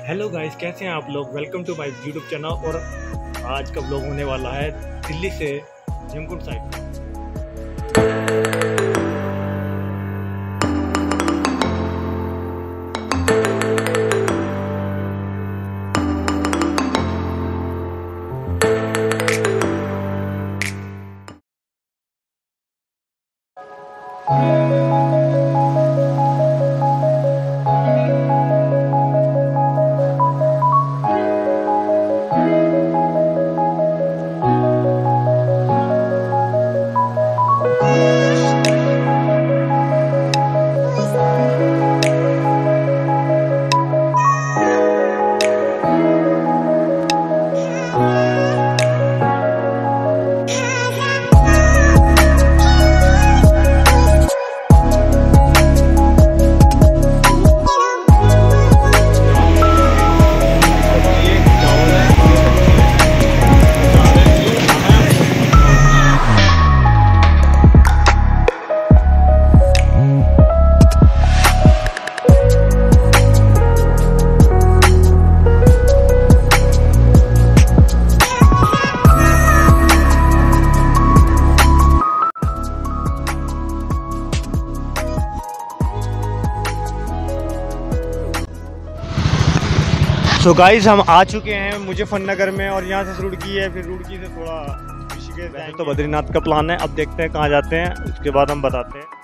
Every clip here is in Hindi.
हेलो गाइस, कैसे हैं आप लोग। Welcome to my YouTube channel. और आज का व्लॉग होने वाला है दिल्ली से हेमकुंड साहिब। तो गाइस, हम आ चुके हैं मुजफ्फरनगर में और यहाँ से रुड़की है, फिर रुड़की से थोड़ा ऋषिकेश जाएंगे। तो बद्रीनाथ का प्लान है, अब देखते हैं कहाँ जाते हैं, उसके बाद हम बताते हैं।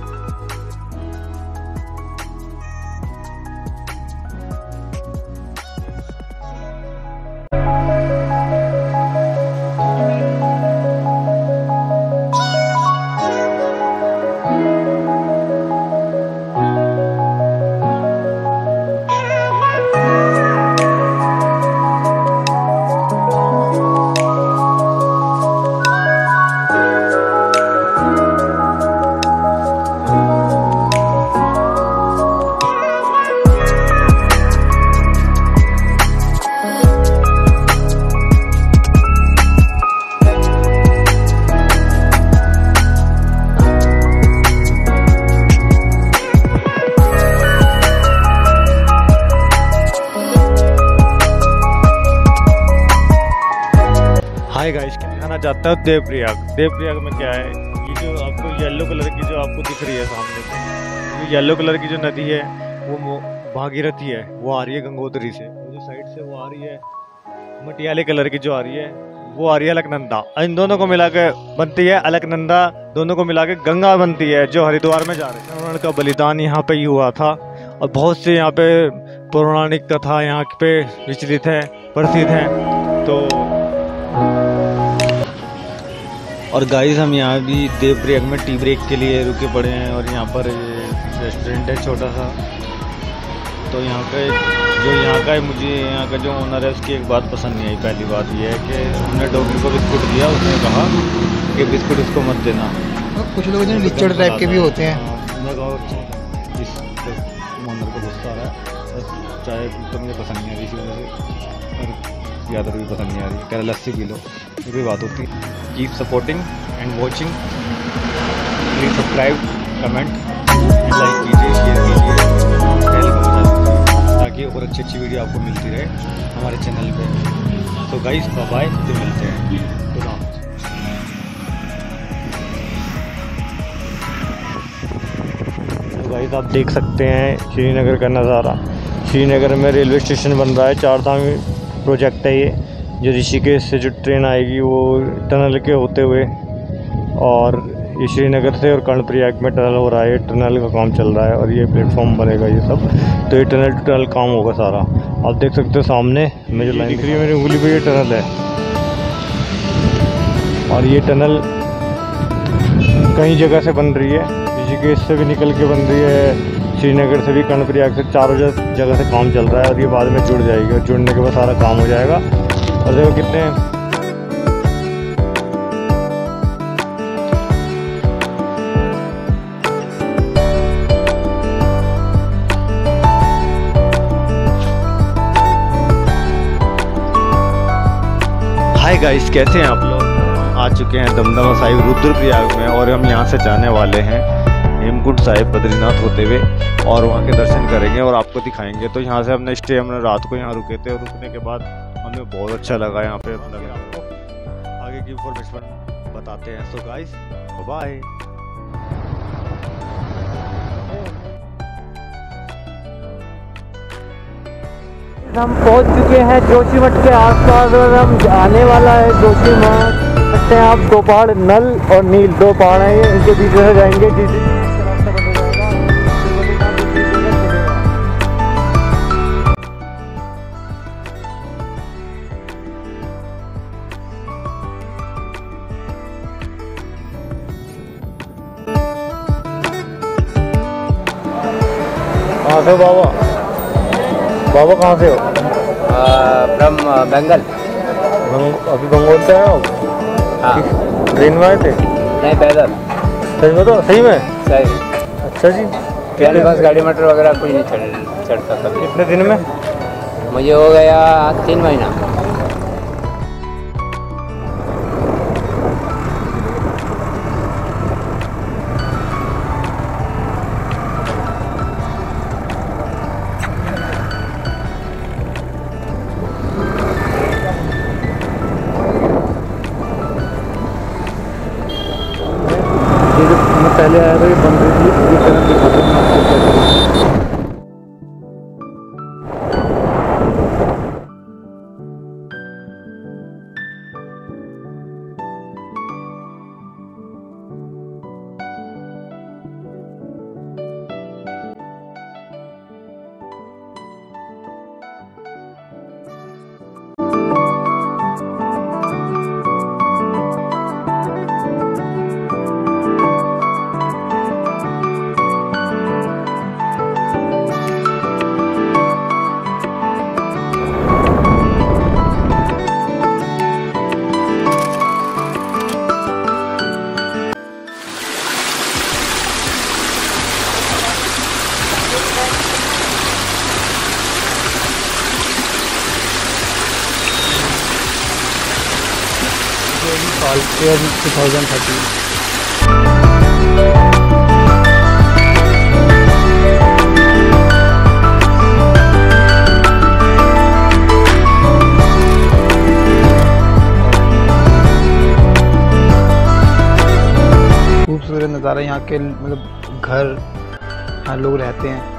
हाय गाइस, क्या दिखाना चाहता हूँ देवप्रयाग में क्या है, ये जो आपको येलो कलर की जो आपको दिख रही है सामने से, ये येलो कलर की जो नदी है वो भागीरथी है। वो आ रही है गंगोत्री से, वो जो साइड से वो आ रही है मटियाले कलर की जो आ रही है वो आ रही है अलकनंदा। इन दोनों को मिला के बनती है अलकनंदा, दोनों को मिला के गंगा बनती है जो हरिद्वार में जा रही है। उनका बलिदान यहाँ पे ही हुआ था और बहुत से यहाँ पे पौराणिक कथा यहाँ पे विचलित है, प्रसिद्ध है। तो और गाइस, हम यहाँ भी देवप्रयाग में टी ब्रेक के लिए रुके पड़े हैं और यहाँ पर रेस्टोरेंट है छोटा सा। तो यहाँ का मुझे यहाँ का जो ओनर है उसकी एक बात पसंद नहीं आई। पहली बात ये है कि हमने डॉगी को बिस्कुट दिया, उसने कहा कि बिस्कुट उसको मत देना। कुछ लोग जो लिचड़ टाइप के भी होते हैं। इस ओनर को गुस्सा आ रहा है, चाय तो मुझे पसंद नहीं आ रही इसी वजह से, और ज़्यादा भी पसंद नहीं आ रही। कह लस्सी पी लो, ये भी बात होती है। Keep supporting and watching, please subscribe, comment, like कीजिए, शेयर कीजिए, बेल को बजा दीजिए ताकि और अच्छी वीडियो आपको मिलती रहे हमारे चैनल पे। तो गाइस, बाय, तो मिलते हैं। तो गाइस, आप देख सकते हैं श्रीनगर का नज़ारा। श्रीनगर में रेलवे स्टेशन बन रहा है, 4 धाम प्रोजेक्ट है ये, जो ऋषिकेश से जो ट्रेन आएगी वो टनल के होते हुए, और ये श्रीनगर से और कर्णप्रयाग में टनल हो रहा है। टनल का काम चल रहा है और ये प्लेटफॉर्म बनेगा ये सब। तो ये टनल टू टनल काम होगा सारा। आप देख सकते हो सामने में जो लाइन दिख रही है मेरी उंगली पे, ये टनल है। और ये टनल कई जगह से बन रही है, ऋषिकेश से भी निकल के बन रही है, श्रीनगर से भी, कर्णप्रयाग से, चारों जगह से काम चल रहा है। और ये बाद में जुड़ जाएगी और जुड़ने के बाद सारा काम हो जाएगा। और देखो कितने हाय गाइस, कैसे हैं आप लोग। आ चुके हैं दमदमा साहिब रुद्रप्रयाग में और हम यहाँ से जाने वाले हैं हेमकुंड साहिब बद्रीनाथ होते हुए। और वहाँ के दर्शन करेंगे और आपको दिखाएंगे। तो यहाँ से हमने रात को यहाँ रुके थे और रुकने के बाद हमें बहुत अच्छा लगा यहाँ पे। आपको आगे की इंफॉर्मेशन बताते हैं। So guys bye. हम पहुंच चुके हैं जोशीमठ के आसपास और हम आने वाला है जोशीमठ। सकते हैं आप, दो पहाड़ नल और नील, दो पहाड़ हैं ये, इनके बीच में जाएंगे। जिस रास्ता बंद हो जाएगा कहाँ से हो बाबा? बाबा कहाँ से हो? फ्रॉम बंगाल। अभी बंगाल से आए हो? हाँ। ट्रेन में आए थे? नहीं, पैदल। सही में? तो सही में? सही। अच्छा जी। ट्रेन बस गाड़ी मोटर वगैरह कुछ नहीं चढ़ता कभी। कितने दिन में? मुझे हो गया 3 महीना। पहले आया था, ये बन रही थी, पूरी तरह दिखाता हूँ आपको कैसे। साल 2013। खूबसूरत नज़ारा यहाँ के, मतलब घर, यहाँ लोग रहते हैं।